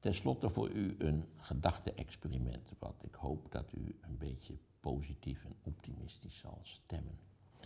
Ten slotte voor u een gedachte-experiment, wat ik hoop dat u een beetje positief en optimistisch zal stemmen.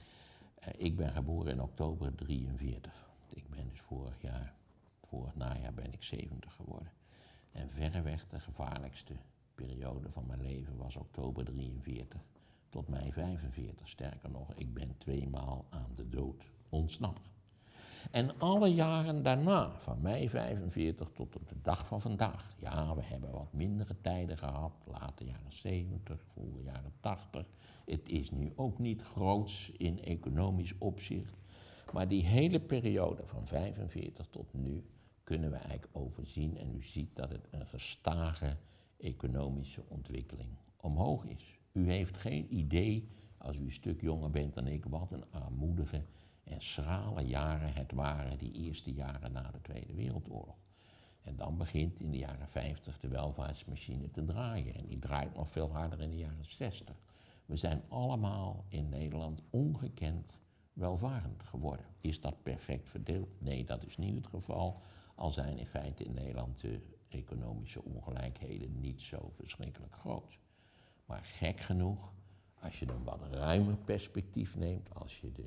Ik ben geboren in oktober 43. Ik ben dus vorig najaar ben ik 70 geworden. En verreweg de gevaarlijkste periode van mijn leven was oktober 43 tot mei 45. Sterker nog, ik ben 2 maal aan de dood ontsnapt. En alle jaren daarna, van mei 45 tot op de dag van vandaag. Ja, we hebben wat mindere tijden gehad, late jaren 70, vroege jaren 80. Het is nu ook niet groots in economisch opzicht. Maar die hele periode van 45 tot nu kunnen we eigenlijk overzien. En u ziet dat het een gestage economische ontwikkeling omhoog is. U heeft geen idee, als u een stuk jonger bent dan ik, wat een armoedige en schrale jaren het waren, die eerste jaren na de Tweede Wereldoorlog. En dan begint in de jaren 50 de welvaartsmachine te draaien. En die draait nog veel harder in de jaren 60. We zijn allemaal in Nederland ongekend welvarend geworden. Is dat perfect verdeeld? Nee, dat is niet het geval. Al zijn in feite in Nederland de economische ongelijkheden niet zo verschrikkelijk groot. Maar gek genoeg, als je een wat ruimer perspectief neemt, als je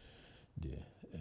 de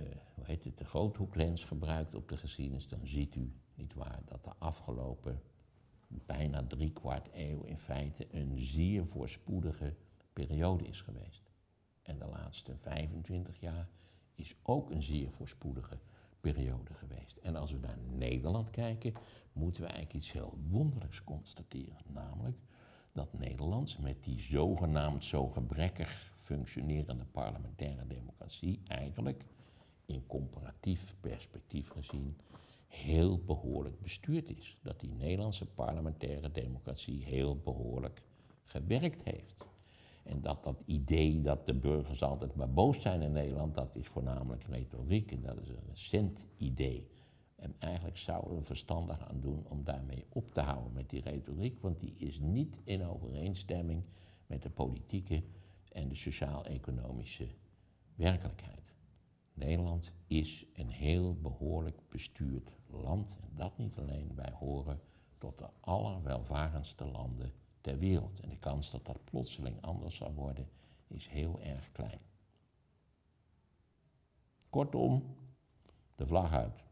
groothoeklens gebruikt op de geschiedenis, dan ziet u, nietwaar, dat de afgelopen bijna 3/4 eeuw in feite een zeer voorspoedige periode is geweest. En de laatste 25 jaar is ook een zeer voorspoedige periode geweest. En als we naar Nederland kijken, moeten we eigenlijk iets heel wonderlijks constateren. Namelijk dat Nederland met die zogenaamd zo gebrekkig functionerende parlementaire democratie eigenlijk in comparatief perspectief gezien heel behoorlijk bestuurd is. Dat die Nederlandse parlementaire democratie heel behoorlijk gewerkt heeft. En dat idee dat de burgers altijd maar boos zijn in Nederland, dat is voornamelijk retoriek en dat is een recent idee. En eigenlijk zouden we verstandig aan doen om daarmee op te houden met die retoriek, want die is niet in overeenstemming met de politieke en de sociaal-economische werkelijkheid. Nederland is een heel behoorlijk bestuurd land. En dat niet alleen, wij horen tot de allerwelvarendste landen ter wereld. En de kans dat dat plotseling anders zal worden, is heel erg klein. Kortom, de vlag uit.